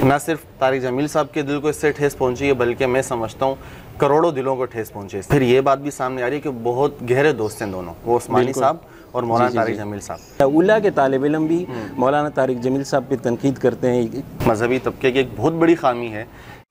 ना सिर्फ तारिक जमील साहब के दिल को इससे ठेस पहुंची है, बल्कि मैं समझता हूँ करोड़ों दिलों को ठेस पहुंची है। फिर ये बात भी सामने आ रही है कि बहुत गहरे दोस्त हैं दोनों, वो उस्मानी साहब और मौलाना तारिक जमील साहब। उला के तालिब इल्म भी मौलाना तारिक जमील साहब पे तनकीद करते हैं। मजहबी तबके की एक बहुत बड़ी खामी है।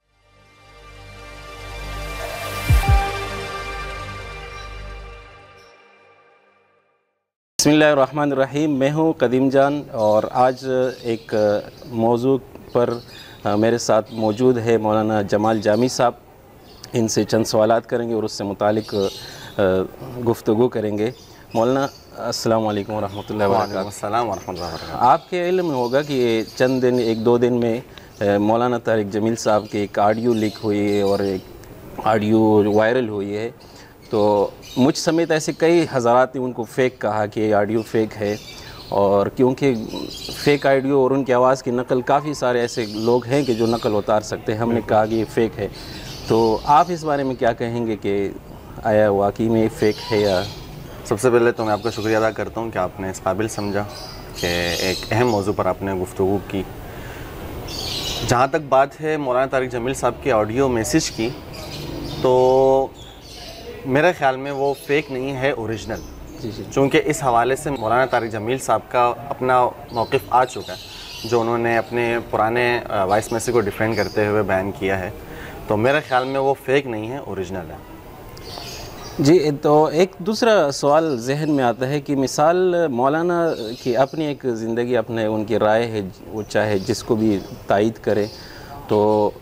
बिस्मिल्लाहिर्रहमानिर्रहीम। मैं हूँ कदीम जान और आज एक मौजू पर मेरे साथ मौजूद है मौलाना जमाल जामी साहब। इनसे चंद सवालात करेंगे और उससे मुतालिक गुफ्तगू करेंगे। मौलाना अस्सलाम वालेकुम वरहमतुल्लाहि वबरकातुहू। अस्सलाम वरहमतुल्लाहि वबरकातुहू। आपके इल्म में होगा कि चंद दिन एक दो दिन में मौलाना तारिक जमील साहब की एक ऑडियो लीक हुई है और एक ऑडियो वायरल हुई है। तो मुझ समेत ऐसे कई हज़ारात ने उनको फ़ेक कहा कि ये ऑडियो फ़ेक है, और क्योंकि फ़ेक ऑडियो और उनकी आवाज़ की नकल काफ़ी सारे ऐसे लोग हैं कि जो नकल उतार सकते हैं। हमने कहा कि ये फ़ेक है। तो आप इस बारे में क्या कहेंगे कि आया वाकई में फ़ेक है या? सबसे पहले तो मैं आपका शुक्रिया अदा करता हूँ कि आपने इस काबिल समझा कि एक अहम मौजू पर आपने गुफ्तगू की। जहाँ तक बात है मौलाना तारिक जमील साहब के ऑडियो मैसेज की, तो मेरे ख़्याल में वो फ़ेक नहीं है, ओरिजिनल। जी। चूँकि इस हवाले से मौलाना तारिक जमील साहब का अपना मौक़िफ़ आ चुका है, जो उन्होंने अपने पुराने वॉइस मैसेज को डिफेंड करते हुए बयान किया है। तो मेरे ख़्याल में वो फ़ेक नहीं है, ओरिजिनल है। जी, तो एक दूसरा सवाल जहन में आता है कि मिसाल मौलाना की अपनी एक ज़िंदगी, अपने उनकी राय है, वो चाहे जिसको भी तायद करे, तो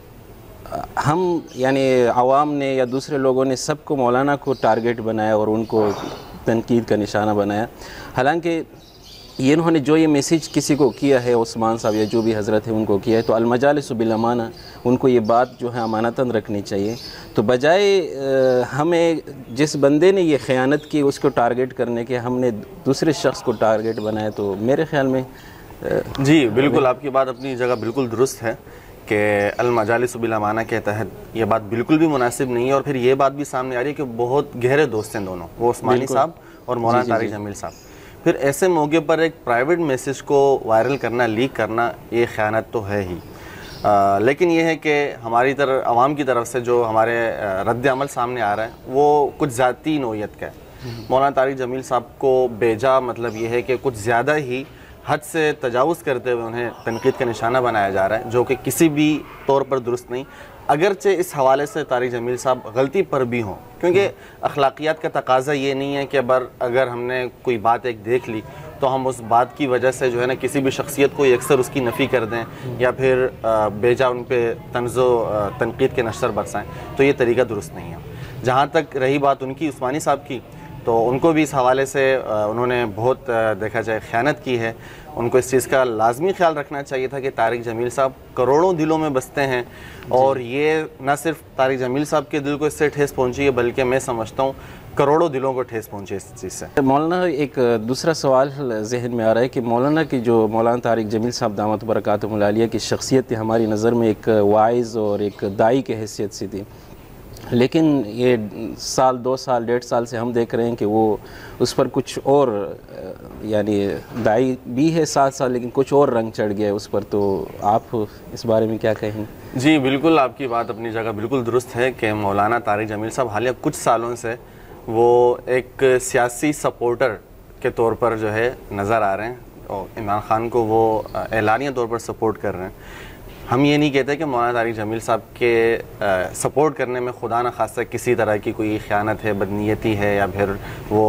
हम यानी आवाम ने या दूसरे लोगों ने सबको मौलाना को टारगेट बनाया और उनको तनकीद का निशाना बनाया। हालांकि ये इन्होंने जो ये मैसेज किसी को किया है, उस्मान साहब या जो भी हज़रत है उनको किया है, तो अलमजालिसु बिल अमाना, उनको ये बात जो है अमानतन रखनी चाहिए। तो बजाय हमें जिस बंदे ने ये ख़यानत की उसको टारगेट करने के, हमने दूसरे शख्स को टारगेट बनाया। तो मेरे ख़्याल में जी बिल्कुल, आपकी बात अपनी जगह बिल्कुल दुरुस्त है कि अलमजालिसु बिल अमाना के तहत ये बात बिल्कुल भी मुनासिब नहीं है। और फिर ये बात भी सामने आ रही है कि बहुत गहरे दोस्त हैं दोनों, वो उस्मानी साहब और मौलाना तारिक जमील साहब। फिर ऐसे मौके पर एक प्राइवेट मैसेज को वायरल करना, लीक करना, ये ख़यानत तो है ही। लेकिन ये है कि हमारी तरफ, आवाम की तरफ से जो हमारे रद्द अमल सामने आ रहा है वो कुछ ज़ाती नौइयत का है। मौलाना तारिक जमील साहब को बेजा मतलब ये है कि कुछ ज़्यादा ही हद से तजावुज़ करते हुए उन्हें तनकीद का निशाना बनाया जा रहा है, जो कि किसी भी तौर पर दुरुस्त नहीं। अगरचे इस हवाले से तारिक जमील साहब गलती पर भी हों, क्योंकि अखलाकियात का तकाजा ये नहीं है कि अगर हमने कोई बात एक देख ली तो हम उस बात की वजह से जो है ना किसी भी शख्सियत को अक्सर उसकी नफ़ी कर दें या फिर बेजा उन पर तंज़ो तनकीद के नशर बरसाएँ। तो ये तरीका दुरुस्त नहीं है। जहाँ तक रही बात उनकी, उस्मानी साहब की, तो उनको भी इस हवाले से उन्होंने बहुत देखा जाए ख़यानत की है। उनको इस चीज़ का लाजमी ख्याल रखना चाहिए था कि तारिक जमील साहब करोड़ों दिलों में बसते हैं, और ये ना सिर्फ तारिक जमील साहब के दिल को इससे ठेस पहुंची है, बल्कि मैं समझता हूँ करोड़ों दिलों को ठेस पहुंची इस चीज़ से। मौलाना एक दूसरा सवाल जहन में आ रहा है कि मौलाना की जो मौलाना तारिक जमील साहब दामत बरकातुहुल आलिया की शख्सियत हमारी नज़र में एक वाइज़ और एक दाई की हैसियत से थी, लेकिन ये साल, 2 साल, 1.5 साल से हम देख रहे हैं कि वो उस पर कुछ और, यानी दाई भी है 7 साल, लेकिन कुछ और रंग चढ़ गया है उस पर। तो आप इस बारे में क्या कहेंगे? जी बिल्कुल, आपकी बात अपनी जगह बिल्कुल दुरुस्त है कि मौलाना तारिक जमील साहब हालिया कुछ सालों से वो एक सियासी सपोर्टर के तौर पर जो है नज़र आ रहे हैं, और इमरान ख़ान को वो एलानिया तौर पर सपोर्ट कर रहे हैं। हम ये नहीं कहते कि मौलाना तारिक जमील साहब के सपोर्ट करने में खुदा न खास्ता किसी तरह की कोई ख़यानत है, बदनीयती है, या फिर वो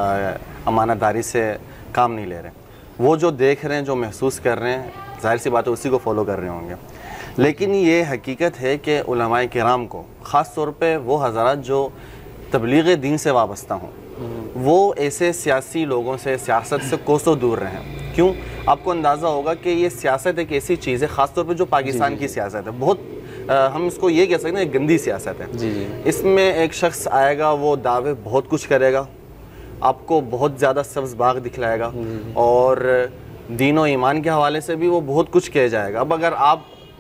अमानतदारी से काम नहीं ले रहे। वो जो देख रहे हैं, जो महसूस कर रहे हैं, ज़ाहिर सी बात है उसी को फॉलो कर रहे होंगे। लेकिन ये हकीकत है कि उलमाए किराम को, ख़ास तौर पे वो हज़रात जो तबलीग दीन से वाबस्ता हों, वो ऐसे सियासी लोगों से, सियासत से कोसों दूर रहें। क्यों? आपको अंदाज़ा होगा कि ये सियासत एक ऐसी चीज़ है, ख़ास तौर पे जो पाकिस्तान की सियासत है, बहुत हम इसको ये कह सकते हैं गंदी सियासत है। इसमें एक शख्स आएगा, वो दावे बहुत कुछ करेगा, आपको बहुत ज़्यादा सब्ज़ बाग दिखलाएगा, और दीन और ईमान के हवाले से भी वो बहुत कुछ कह जाएगा। अब अगर आप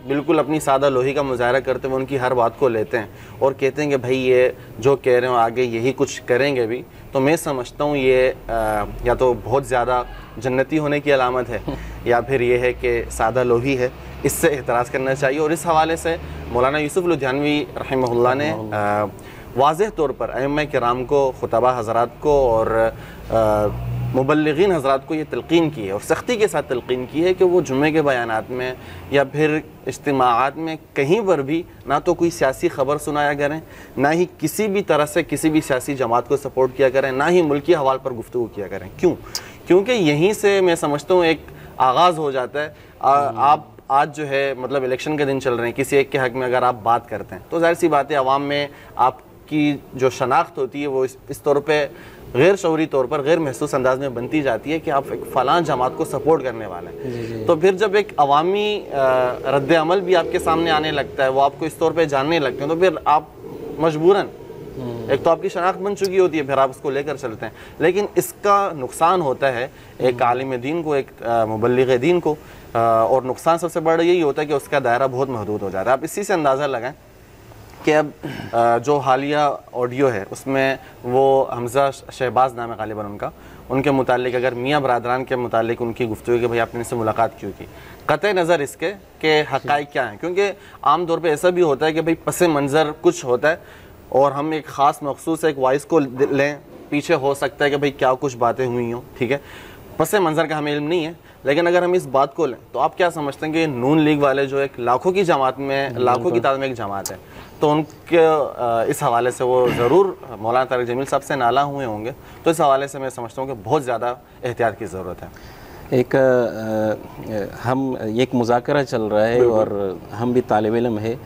बिल्कुल अपनी सादा लोही का मुजाहरा करते हुए उनकी हर बात को लेते हैं और कहते हैं कि भाई ये जो कह रहे हो आगे यही कुछ करेंगे भी, तो मैं समझता हूँ ये या तो बहुत ज़्यादा जन्नती होने की अलामत है या फिर ये है कि सादा लोही है, इससे एहतराज़ करना चाहिए। और इस हवाले से मौलाना यूसुफ लुधियानवी रहमहुल्लाह ने वाज़ेह तौर पर अइम्मा किराम को, खुतबा हज़रात को और मुबल्लिगीन हज़रात को ये तलक़ीन की है और सख्ती के साथ तलक़ीन की है कि वो जुम्मे के बयानात में या फिर इज्तिमाआत में कहीं पर भी ना तो कोई सियासी ख़बर सुनाया करें, ना ही किसी भी तरह से किसी भी सियासी जमात को सपोर्ट किया करें, ना ही मुल्की हवाल पर गुफ्तगू किया करें। क्यों? क्योंकि यहीं से मैं समझता हूँ एक आगाज़ हो जाता है। आप आज जो है मतलब इलेक्शन के दिन चल रहे हैं, किसी एक के हक़ में अगर आप बात करते हैं तो ज़ाहिर सी बात है अवाम में आपकी जो शनाख्त होती है वो इस तौर पर गैर शऊरी तौर पर गैर महसूस अंदाज में बनती जाती है कि आप एक फ़लाँ जमात को सपोर्ट करने वाले हैं। तो फिर जब एक अवामी रद्द अमल भी आपके सामने आने लगता है, वो आपको इस तौर पे जानने लगते हैं, तो फिर आप मजबूरन, एक तो आपकी शनाख्त बन चुकी होती है, फिर आप उसको लेकर चलते हैं। लेकिन इसका नुकसान होता है एक आलिम दीन को, एक मुबल्लिग दीन को, और नुकसान सबसे बड़ा यही होता है कि उसका दायरा बहुत महदूद हो जाता है। आप इसी से अंदाज़ा लगाएं कि अब जो हालिया ऑडियो है उसमें वो हमज़ा शहबाज नाम है गालिबन उनका, उनके मुतालिक अगर मियाँ बरादरान के मुतालिक उनकी गुफ्तगू कि भाई आपने इनसे मुलाकात क्यों की, क़तई नज़र इसके कि हक़ाइक़ क्या हैं। क्योंकि आम तौर पे ऐसा भी होता है कि भाई पस मंज़र कुछ होता है और हम एक ख़ास मखसूस एक वॉइस को लें, पीछे हो सकता है कि भाई क्या कुछ बातें हुई हों, ठीक है, पस मंज़र का हमें इल्म नहीं है। लेकिन अगर हम इस बात को लें तो आप क्या समझते हैं कि नून लीग वाले जो एक लाखों की जमात में, लाखों की तादाद में एक जमात है, तो उनके इस हवाले से वो ज़रूर मौलाना तारिक जमील साहब से नाला हुए होंगे। तो इस हवाले से मैं समझता हूँ कि बहुत ज़्यादा एहतियात की ज़रूरत है। एक मुज़ाकरा चल रहा है और हम भी तालिब इल्म है,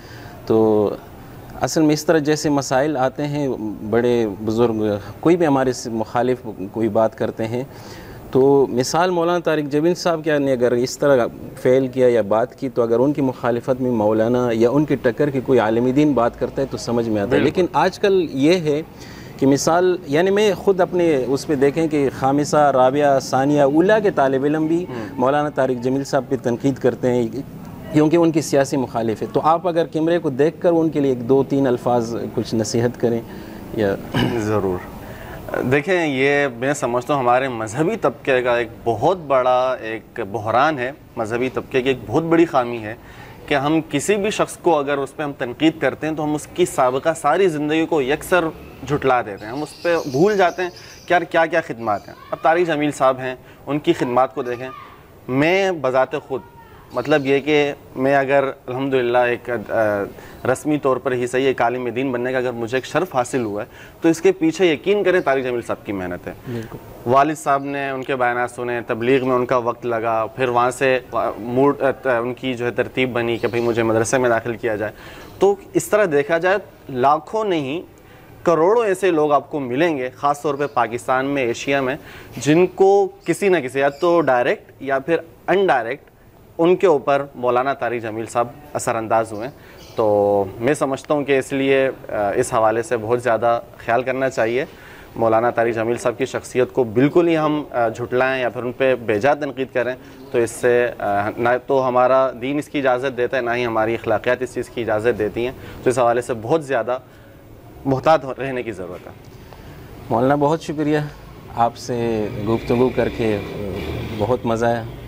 तो असल में इस तरह जैसे मसाइल आते हैं, बड़े बुज़ुर्ग कोई भी हमारे मुखालिफ कोई बात करते हैं, तो मिसाल मौलाना तारिक जमील साहब क्या ने अगर इस तरह फ़ेल किया या बात की, तो अगर उनकी मुखालिफत में मौलाना या उनकी टक्कर की कोई आलिम दीन बात करता है तो समझ में आता है। लेकिन आजकल ये है कि मिसाल यानी मैं ख़ुद अपने उस पर देखें कि खामिसा, राबिया, सानिया, उला के तालिब इल्म भी मौलाना तारिक जमील साहब पर तनकीद करते हैं क्योंकि उनकी सियासी मुखालिफ है। तो आप अगर कैमरे को देख कर उनके लिए 2-3 अल्फाज कुछ नसीहत करें या? ज़रूर। देखें, ये मैं समझता हूँ हमारे मजहबी तबके का एक बहुत बड़ा एक बहरान है, मजहबी तबके की एक बहुत बड़ी खामी है कि हम किसी भी शख्स को अगर उस पर हम तनकीद करते हैं तो हम उसकी साबिक़ा सारी ज़िंदगी को यकसर झुटला देते हैं, हम उस पर भूल जाते हैं कि यार क्या क्या खिदमात हैं। अब तारिक जमील साहब हैं, उनकी खिदमात को देखें। मैं बज़ाते ख़ुद मतलब ये कि मैं अगर अल्हम्दुलिल्लाह एक रस्मी तौर पर ही सही एक आलिम दीन बनने का अगर मुझे एक शर्फ हासिल हुआ है, तो इसके पीछे यकीन करें तारिक जमील साहब की मेहनत है। वालिद साहब ने उनके बयानात सुने, तबलीग में उनका वक्त लगा, फिर वहाँ से मूड उनकी जो है तरतीब बनी कि भाई मुझे मदरसे में दाखिल किया जाए। तो इस तरह देखा जाए लाखों नहीं करोड़ों ऐसे लोग आपको मिलेंगे, ख़ास तौर पे पाकिस्तान में, एशिया में, जिनको किसी न किसी या तो डायरेक्ट या फिर अनडायरेक्ट उनके ऊपर मौलाना तारिक जमील साहब असरअंदाज हुए। तो मैं समझता हूँ कि इसलिए इस हवाले से बहुत ज़्यादा ख्याल करना चाहिए। मौलाना तारिक जमील साहब की शख्सियत को बिल्कुल ही हम झुटलाएँ या फिर उन पर बेजा तनकीद करें तो इससे ना तो हमारा दीन इसकी इजाज़त देता है, ना ही हमारी अखलाकियात इस चीज़ की इजाज़त देती हैं। तो इस हवाले से बहुत ज़्यादा मुहतात रहने की ज़रूरत है। मौलाना बहुत शुक्रिया, आपसे गुफ्तगू करके बहुत मज़ा आया।